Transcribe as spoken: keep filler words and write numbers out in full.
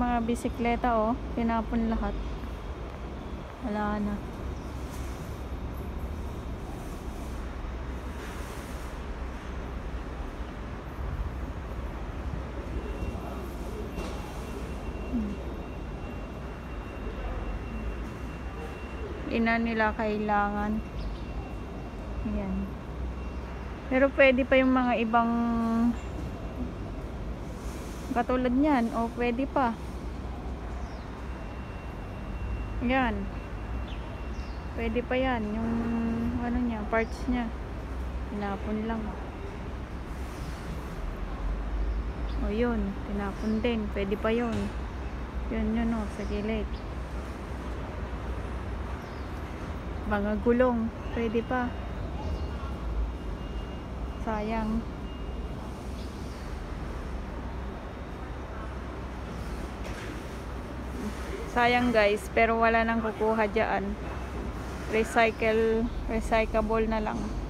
mga bisikleta, oh. Tinapon lahat. Wala na. Hmm. Hindi na nila kailangan. Ayan. Pero pwede pa yung mga ibang katulad niyan. O pwede pa. Yan. Pwede pa yan. Yung ano niya, parts niya. Tinapon lang. O yun. Tinapon din. Pwede pa yun. Yun yun o. Sa gilid. Mga gulong. Pwede pa. Sayang. Sayang guys, pero wala nang kukuha dyan. Recycle, recyclable na lang.